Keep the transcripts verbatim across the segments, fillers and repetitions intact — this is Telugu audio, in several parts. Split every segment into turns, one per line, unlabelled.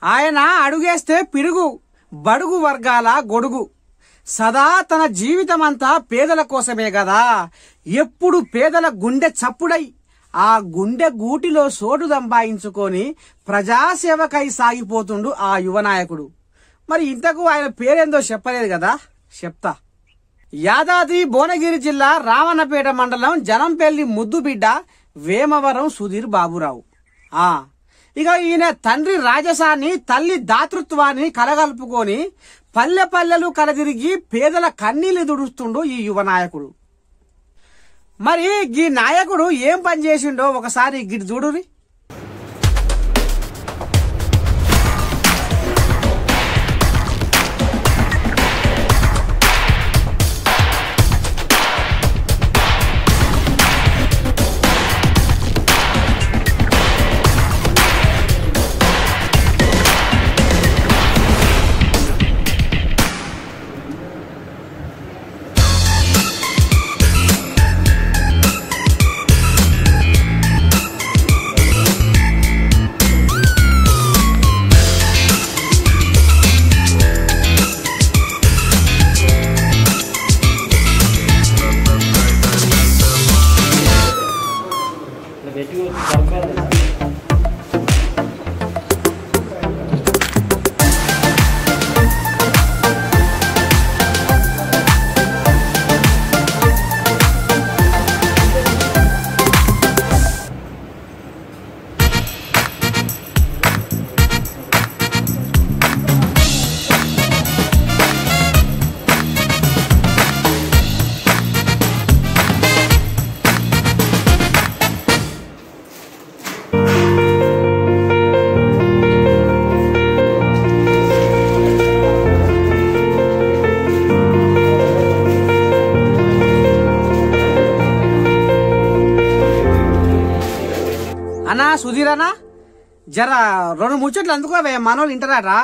ఆయన అడుగేస్తే పిడుగు, బడుగు వర్గాల గొడుగు. సదా తన జీవితమంతా పేదల కోసమే గదా. ఎప్పుడు పేదల గుండె చప్పుడై ఆ గుండె గూటిలో సోటు సంపాదించుకొని ప్రజాసేవకై సాగిపోతుండు ఆ యువ నాయకుడు. మరి ఇంతకు ఆయన పేరేందో చెప్పలేదు కదా, చెప్తా. యాదాద్రి భువనగిరి జిల్లా రామన్నపేట మండలం జనంపల్లి ముద్దుబిడ్డ వేమవరం సుధీర్ బాబురావు. ఆ ఇక ఈయన తండ్రి రాజసాన్ని, తల్లి దాతృత్వాన్ని కలగలుపుకొని పల్లె పల్లెలు కలదిరిగి పేదల కన్నీళ్లు దుడుస్తుండు ఈ యువ నాయకుడు. మరి ఈ నాయకుడు ఏం పని చేసిండో ఒకసారి గిట్ చూడురి. అన్నా సుధీరనా, జర రెండు ముచ్చట్లు అందుకోవే, మనోళ్ళు ఇంటరారా.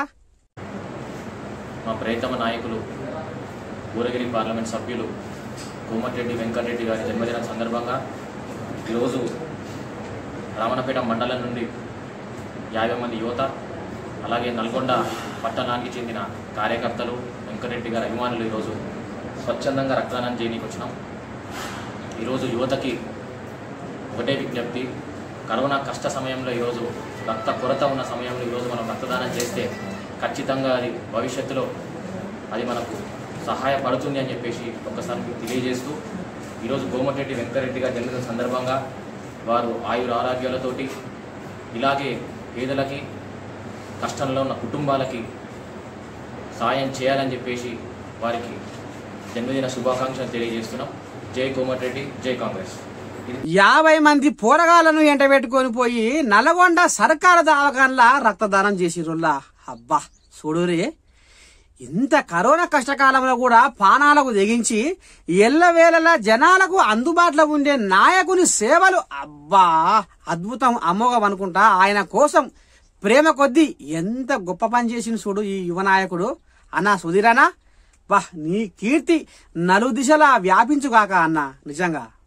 మా ప్రియతమ నాయకులు ఊరగిరి పార్లమెంట్ సభ్యులు కోమటిరెడ్డి వెంకటరెడ్డి గారి జన్మదినం సందర్భంగా ఈరోజు రామన్నపేట మండలం నుండి యాభై మంది యువత, అలాగే నల్గొండ పట్టణానికి చెందిన కార్యకర్తలు, వెంకటరెడ్డి గారి అభిమానులు ఈరోజు స్వచ్ఛందంగా రక్తదానం చేయడానికి వచ్చినాం. ఈరోజు యువతకి ఒకటే విజ్ఞప్తి, కరోనా కష్ట సమయంలో ఈరోజు రక్త కొరత ఉన్న సమయంలో ఈరోజు మనం రక్తదానం చేస్తే ఖచ్చితంగా అది భవిష్యత్తులో అది మనకు సహాయపడుతుంది అని చెప్పేసి ఒక్కసారి తెలియజేస్తూ, ఈరోజు కోమటిరెడ్డి వెంకటరెడ్డి గారి జన్మదిన సందర్భంగా వారు ఆయుర ఆరోగ్యాలతోటి ఇలాగే పేదలకి, కష్టంలో ఉన్న కుటుంబాలకి సాయం చేయాలని చెప్పేసి వారికి జన్మదిన శుభాకాంక్షలు తెలియజేస్తున్నాం. జై కోమటిరెడ్డి, జై కాంగ్రెస్.
యాభై మంది పోరగాళ్లను ఎంట పెట్టుకొని పోయి నల్గొండ సర్కారు దవాఖానలా రక్తదానం చేసిరుల్లా. అబ్బా చూడురే, ఇంత కరోనా కష్టకాలంలో కూడా పానాలకు తెగించి ఎల్లవేళలా జనాలకు అందుబాటులో ఉండే నాయకుని సేవలు అబ్బా అద్భుతం, అమోఘం అనుకుంటా. ఆయన కోసం ప్రేమ కొద్దీ ఎంత గొప్ప పని చేసిన చూడు ఈ యువ నాయకుడు. అన్నా సుధీరనా, వా నీ కీర్తి నలు దిశలా వ్యాపించుగాక అన్నా, నిజంగా.